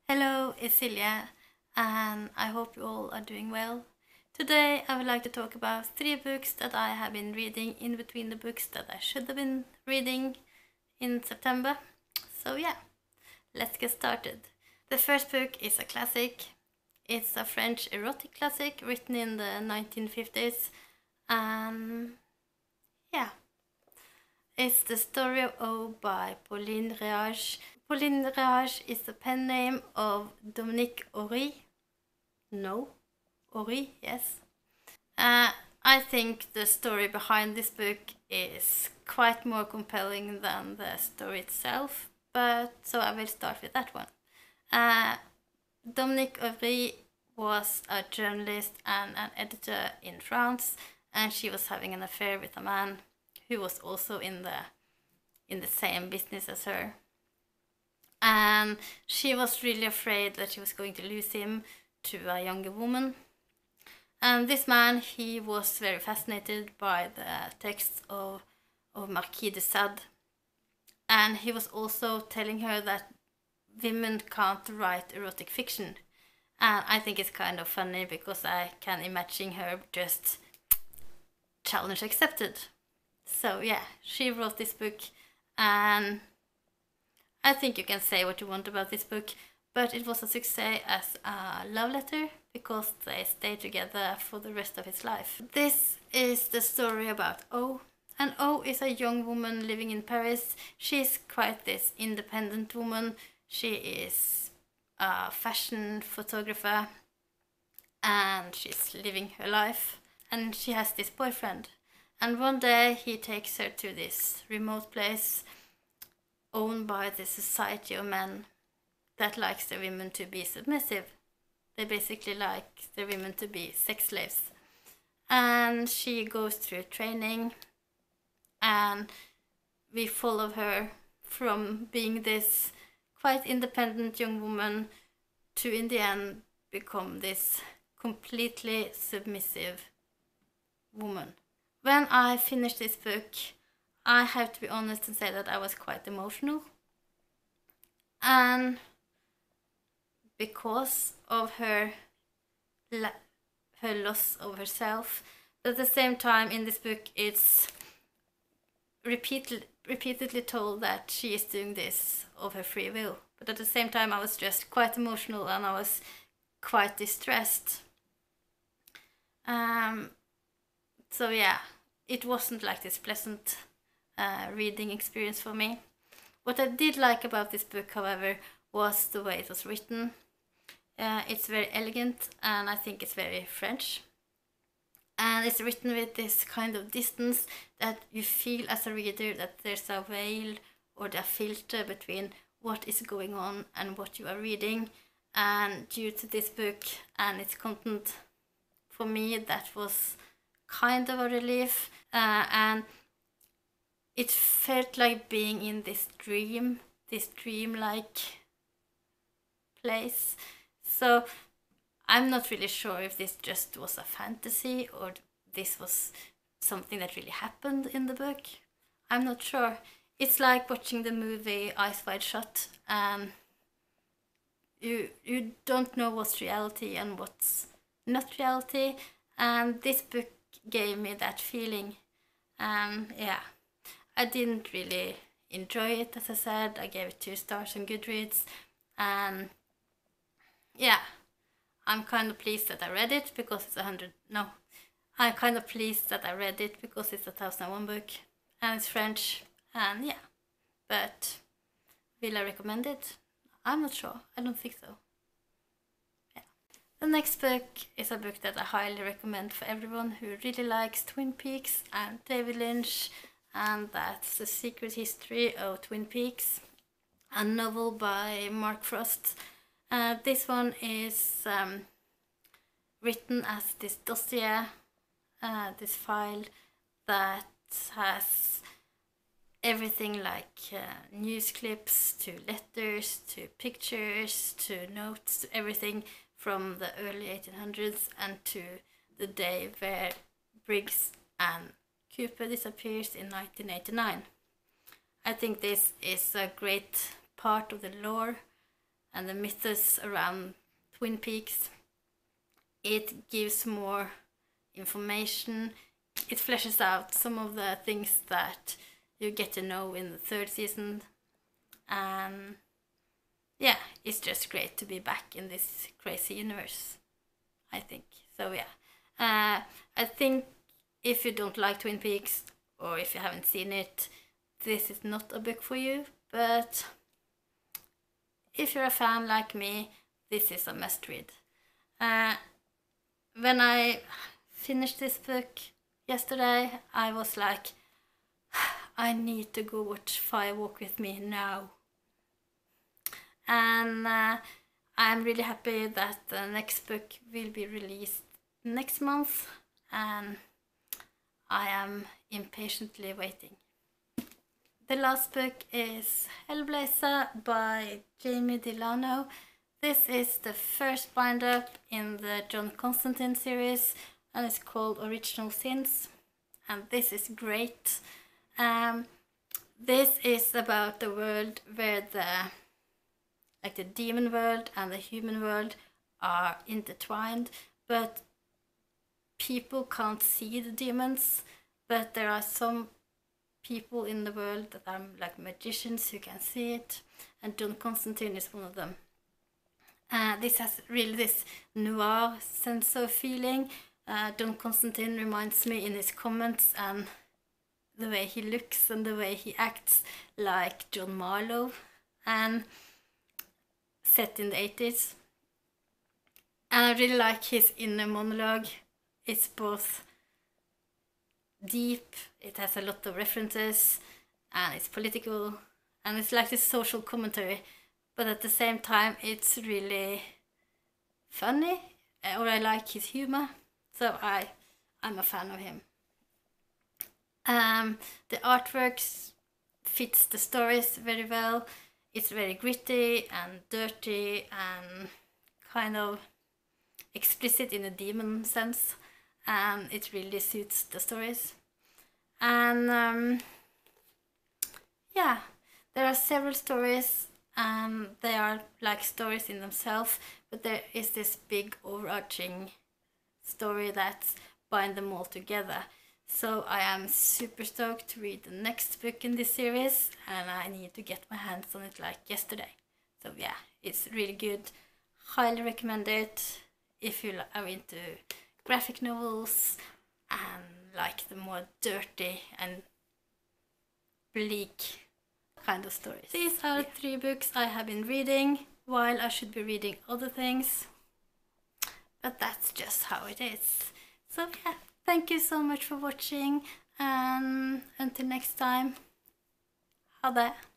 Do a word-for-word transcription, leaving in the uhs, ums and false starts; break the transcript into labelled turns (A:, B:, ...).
A: Hello, it's Silja, and I hope you all are doing well. Today I would like to talk about three books that I have been reading in between the books that I should have been reading in September. So yeah, let's get started. The first book is a classic. It's a French erotic classic written in the nineteen fifties. And yeah, it's the story of O by Pauline Réage. Pauline Réage is the pen name of Dominique Horry. No, Horry, yes. Uh, I think the story behind this book is quite more compelling than the story itself, but so I will start with that one. Uh, Dominique Horry was a journalist and an editor in France, and she was having an affair with a man who was also in the in the same business as her. And she was really afraid that she was going to lose him to a younger woman. And this man, he was very fascinated by the texts of, of Marquis de Sade. And he was also telling her that women can't write erotic fiction. And I think it's kind of funny because I can imagine her just challenge accepted. So yeah, she wrote this book, and I think you can say what you want about this book, but it was a success as a love letter because they stayed together for the rest of his life. This is the story about O, and O is a young woman living in Paris. She's quite this independent woman. She is a fashion photographer, and she's living her life, and she has this boyfriend. And one day he takes her to this remote place owned by the society of men that likes the women to be submissive. They basically like the women to be sex slaves. And she goes through training, and we follow her from being this quite independent young woman to in the end become this completely submissive woman. When I finished this book, I have to be honest and say that I was quite emotional. And because of her her loss of herself, but at the same time in this book it's repeated, repeatedly told that she is doing this of her free will. But at the same time I was just quite emotional and I was quite distressed. Um, so yeah, it wasn't like this pleasant uh, reading experience for me. What I did like about this book, however, was the way it was written. Uh, it's very elegant, and I think it's very French. And it's written with this kind of distance that you feel as a reader that there's a veil or a filter between what is going on and what you are reading. And due to this book and its content, for me that was kind of a relief. Uh, and it felt like being in this dream, this dream-like place. So I'm not really sure if this just was a fantasy or this was something that really happened in the book. I'm not sure. It's like watching the movie Eyes Wide Shut, and you you don't know what's reality and what's not reality. And this book gave me that feeling. Um, yeah, I didn't really enjoy it, as I said. I gave it two stars on Goodreads, and yeah, I'm kind of pleased that I read it because it's a hundred. No, I'm kind of pleased that I read it because it's a thousand and one book and it's French, and yeah. But will I recommend it? I'm not sure. I don't think so. Yeah. The next book is a book that I highly recommend for everyone who really likes Twin Peaks and David Lynch, and that's The Secret History of Twin Peaks, a novel by Mark Frost. Uh, this one is um, written as this dossier, uh, this file that has everything like uh, news clips to letters to pictures to notes to everything from the early eighteen hundreds and to the day where Briggs and Cooper disappears in nineteen eighty-nine. I think this is a great part of the lore and the mythos around Twin Peaks. It gives more information. It fleshes out some of the things that you get to know in the third season. And yeah, it's just great to be back in this crazy universe, I think. So yeah, uh, I think if you don't like Twin Peaks, or if you haven't seen it, this is not a book for you. But if you're a fan like me, this is a must read. Uh, when I finished this book yesterday, I was like, I need to go watch Fire Walk with Me now. And uh, I'm really happy that the next book will be released next month, and I am impatiently waiting. The last book is Hellblazer by Jamie Delano. This is the first bind-up in the John Constantine series, and it's called Original Sins, and this is great. Um, this is about the world where the like the demon world and the human world are intertwined, but people can't see the demons, but there are some people in the world that are like magicians who can see it, and John Constantine is one of them. Uh, this has really this noir sense of feeling. Uh, John Constantine reminds me in his comments and the way he looks and the way he acts like John Marlowe, and set in the eighties. And I really like his inner monologue. It's both deep, it has a lot of references, and it's political, and it's like this social commentary, but at the same time it's really funny, or I like his humor, so I, I'm a fan of him. Um, the artworks fits the stories very well. It's very gritty and dirty and kind of explicit in a demon sense, and it really suits the stories. And um, yeah, there are several stories, and they are like stories in themselves, but there is this big overarching story that's bind them all together. So I am super stoked to read the next book in this series, and I need to get my hands on it like yesterday. So yeah, it's really good. Highly recommend it if you are into graphic novels and like the more dirty and bleak kind of stories. These are yeah. three books I have been reading while I should be reading other things, but that's just how it is. So yeah, thank you so much for watching, and until next time, ha det!